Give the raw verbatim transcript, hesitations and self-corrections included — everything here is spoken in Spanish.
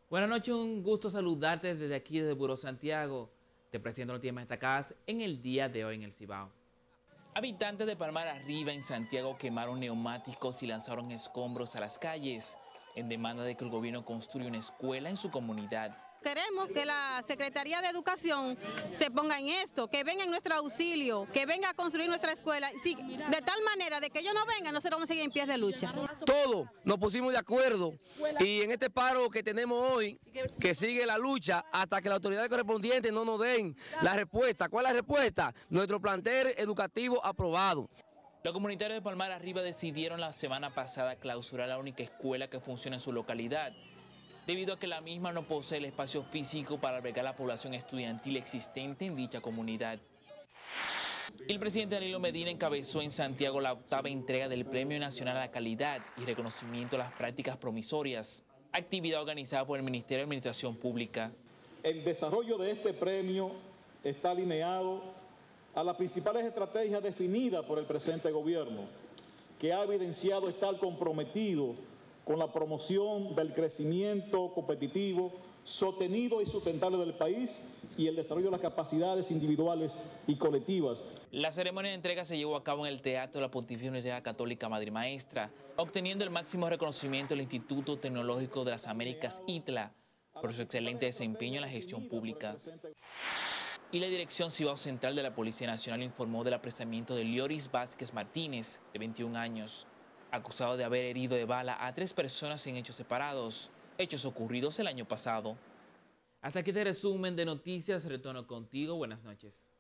Buenas noches, un gusto saludarte desde aquí, desde Buró Santiago. Te presento los temas destacados en el día de hoy en el Cibao. Habitantes de Palmar Arriba en Santiago quemaron neumáticos y lanzaron escombros a las calles en demanda de que el gobierno construya una escuela en su comunidad. Queremos que la Secretaría de Educación se ponga en esto, que venga en nuestro auxilio, que venga a construir nuestra escuela, sí, de tal manera de que ellos no vengan, nosotros vamos a seguir en pie de lucha. Todos nos pusimos de acuerdo y en este paro que tenemos hoy, que sigue la lucha hasta que las autoridades correspondientes no nos den la respuesta. ¿Cuál es la respuesta? Nuestro plantel educativo aprobado. Los comunitarios de Palmar Arriba decidieron la semana pasada clausurar la única escuela que funciona en su localidad, debido a que la misma no posee el espacio físico para albergar la población estudiantil existente en dicha comunidad. El presidente Danilo Medina encabezó en Santiago la octava entrega del Premio Nacional a la Calidad y Reconocimiento a las Prácticas Promisorias, actividad organizada por el Ministerio de Administración Pública. El desarrollo de este premio está alineado a las principales estrategias definidas por el presente gobierno, que ha evidenciado estar comprometido con la promoción del crecimiento competitivo, sostenido y sustentable del país y el desarrollo de las capacidades individuales y colectivas. La ceremonia de entrega se llevó a cabo en el Teatro de la Pontificia Universidad Católica Madre Maestra, obteniendo el máximo reconocimiento del Instituto Tecnológico de las Américas, I T L A, por su excelente desempeño en la gestión pública. Y la Dirección Cibao Central de la Policía Nacional informó del apresamiento de Lioris Vázquez Martínez, de veintiún años, acusado de haber herido de bala a tres personas en hechos separados, hechos ocurridos el año pasado. Hasta aquí este resumen de noticias. Retorno contigo. Buenas noches.